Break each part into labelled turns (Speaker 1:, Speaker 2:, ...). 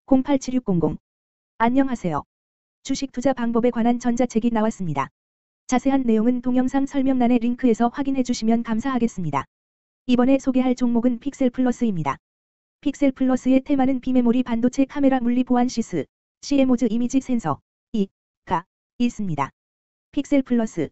Speaker 1: 087600. 안녕하세요. 주식 투자 방법에 관한 전자책이 나왔습니다. 자세한 내용은 동영상 설명란의 링크에서 확인해 주시면 감사하겠습니다. 이번에 소개할 종목은 픽셀플러스입니다. 픽셀플러스의 테마는 비메모리 반도체 카메라 물리 보안 시스, CMOS 이미지 센서, 가 있습니다. 픽셀플러스는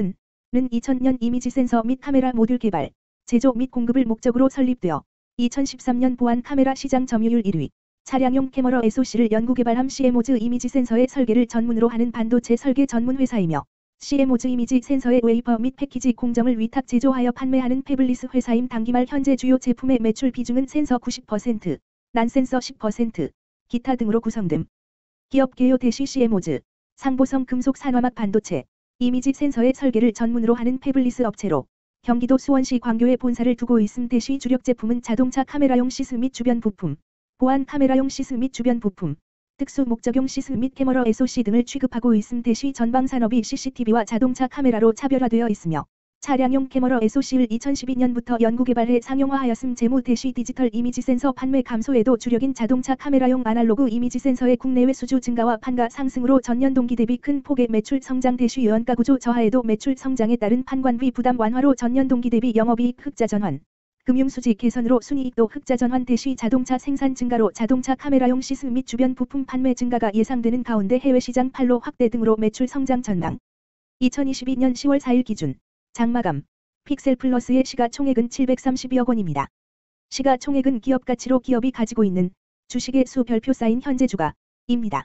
Speaker 1: 2000년 이미지 센서 및 카메라 모듈 개발, 제조 및 공급을 목적으로 설립되어 2013년 보안 카메라 시장 점유율 1위, 차량용 캐머러 SoC를 연구개발함 CMOS 이미지 센서의 설계를 전문으로 하는 반도체 설계 전문 회사이며 CMOS 이미지 센서의 웨이퍼 및 패키지 공정을 위탁 제조하여 판매하는 패블리스 회사임. 당기말 현재 주요 제품의 매출 비중은 센서 90%, 난센서 10%, 기타 등으로 구성됨. 기업 개요 대시 CMOS, 상보성 금속 산화막 반도체, 이미지 센서의 설계를 전문으로 하는 패블리스 업체로 경기도 수원시 광교에 본사를 두고 있음. 대시 주력 제품은 자동차 카메라용 시스 및 주변 부품, 보안 카메라용 시스 및 주변 부품, 특수 목적용 시스 및 캐머러 SoC 등을 취급하고 있음. 대시 전방 산업이 CCTV와 자동차 카메라로 차별화되어 있으며 차량용 캐머러 SoC를 2012년부터 연구개발해 상용화하였음. 재무 대시 디지털 이미지 센서 판매 감소에도 주력인 자동차 카메라용 아날로그 이미지 센서의 국내외 수주 증가와 판가 상승으로 전년 동기 대비 큰 폭의 매출 성장. 대시 연가 구조 저하에도 매출 성장에 따른 판관비 부담 완화로 전년 동기 대비 영업이익 흑자 전환, 금융수지 개선으로 순이익도 흑자 전환. 대시 자동차 생산 증가로 자동차 카메라용 시스 및 주변 부품 판매 증가가 예상되는 가운데 해외 시장 판로 확대 등으로 매출 성장 전망. 2022년 10월 4일 기준 장마감 픽셀플러스의 시가총액은 732억 원입니다. 시가총액은 기업가치로 기업이 가지고 있는 주식의 수 별표 쌓인 현재 주가입니다.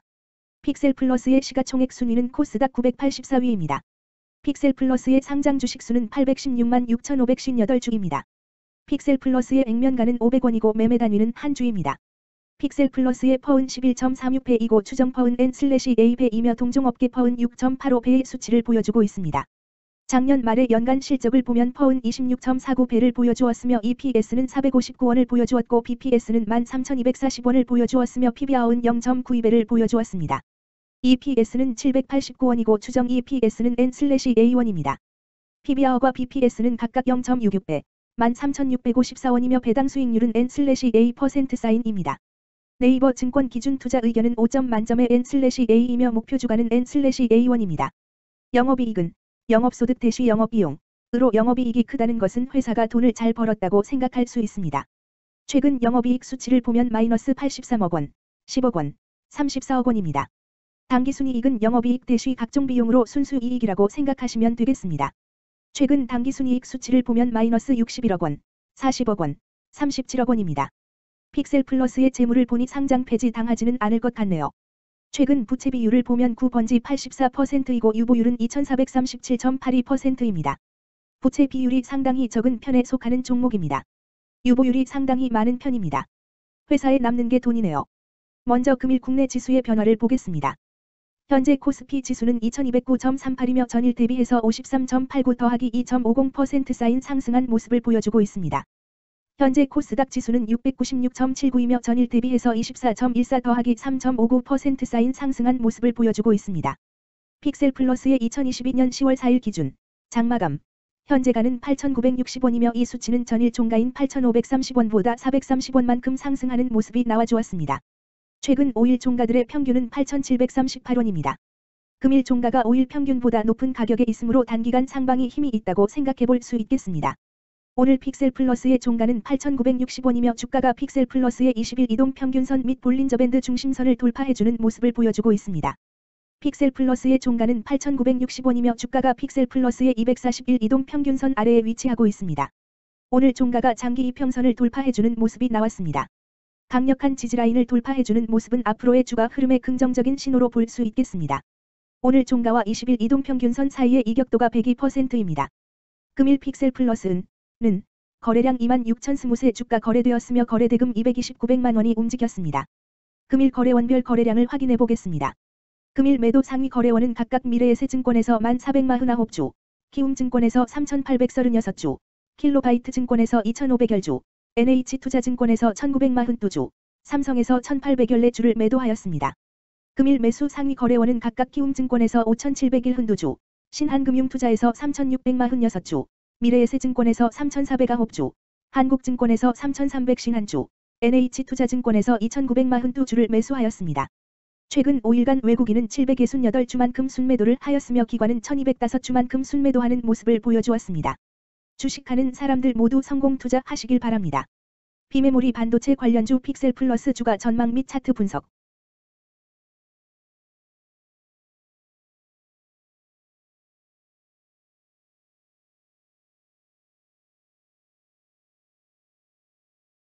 Speaker 1: 픽셀플러스의 시가총액 순위는 코스닥 984위입니다. 픽셀플러스의 상장 주식수는 816만 6,558주입니다. 픽셀플러스의 액면가는 500원이고 매매 단위는 한 주입니다. 픽셀플러스의 퍼은 11.36배이고 추정 퍼은 N/A배이며 동종업계 퍼은 6.85배의 수치를 보여주고 있습니다. 작년 말의 연간 실적을 보면 퍼은 26.49배를 보여주었으며 EPS는 459원을 보여주었고 BPS는 13,240원을 보여주었으며 PBR은 0.92배를 보여주었습니다. EPS는 789원이고 추정 EPS는 N/A1입니다. PBR과 BPS는 각각 0.66배, 13,654원이며 배당 수익률은 N/A% 사인입니다. 네이버 증권 기준 투자 의견은 5점 만점의 N/A이며 목표 주가는 N/A1입니다. 영업이익은 영업소득 대시 영업비용으로 영업이익이 크다는 것은 회사가 돈을 잘 벌었다고 생각할 수 있습니다. 최근 영업이익 수치를 보면 마이너스 83억 원, 10억 원, 34억 원입니다. 당기순이익은 영업이익 대시 각종 비용으로 순수이익이라고 생각하시면 되겠습니다. 최근 당기순이익 수치를 보면 마이너스 61억 원, 40억 원, 37억 원입니다. 픽셀플러스의 재물을 보니 상장 폐지 당하지는 않을 것 같네요. 최근 부채 비율을 보면 구번지 84%이고 유보율은 2437.82%입니다. 부채 비율이 상당히 적은 편에 속하는 종목입니다. 유보율이 상당히 많은 편입니다. 회사에 남는 게 돈이네요. 먼저 금일 국내 지수의 변화를 보겠습니다. 현재 코스피 지수는 2209.38이며 전일 대비해서 53.89 더하기 2.50% 쌓인 상승한 모습을 보여주고 있습니다. 현재 코스닥 지수는 696.79이며 전일 대비해서 24.14 더하기 3.59% 쌓인 상승한 모습을 보여주고 있습니다. 픽셀플러스의 2022년 10월 4일 기준 장마감 현재가는 8,960원이며 이 수치는 전일 종가인 8,530원보다 430원만큼 상승하는 모습이 나와주었습니다. 최근 5일 종가들의 평균은 8,738원입니다. 금일 종가가 5일 평균보다 높은 가격에 있으므로 단기간 상방이 힘이 있다고 생각해 볼 수 있겠습니다. 오늘 픽셀플러스의 종가는 8,960원이며 주가가 픽셀플러스의 20일 이동평균선 및 볼린저밴드 중심선을 돌파해주는 모습을 보여주고 있습니다. 픽셀플러스의 종가는 8,960원이며 주가가 픽셀플러스의 241 이동평균선 아래에 위치하고 있습니다. 오늘 종가가 장기 이평선을 돌파해주는 모습이 나왔습니다. 강력한 지지라인을 돌파해주는 모습은 앞으로의 주가 흐름의 긍정적인 신호로 볼 수 있겠습니다. 오늘 종가와 20일 이동평균선 사이의 이격도가 102%입니다. 금일 픽셀플러스는 거래량 26,020세 주가 거래되었으며 거래대금 229백만 원이 움직였습니다. 금일 거래원별 거래량을 확인해 보겠습니다. 금일 매도 상위 거래원은 각각 미래에셋증권에서 1,449주, 키움증권에서 3,836주, 킬로바이트증권에서 2,500여주, NH투자증권에서 1,942주, 삼성에서 1,800여주를 매도하였습니다. 금일 매수 상위 거래원은 각각 키움증권에서 5,701주, 신한금융투자에서 3,646주, 미래에셋증권에서 3,409주, 한국증권에서 3,351주, NH투자증권에서 2,942주를 매수하였습니다. 최근 5일간 외국인은 768주만큼 순매도를 하였으며 기관은 1,205주만큼 순매도하는 모습을 보여주었습니다. 주식하는 사람들 모두 성공 투자하시길 바랍니다. 비메모리 반도체 관련주 픽셀플러스 주가 전망 및 차트 분석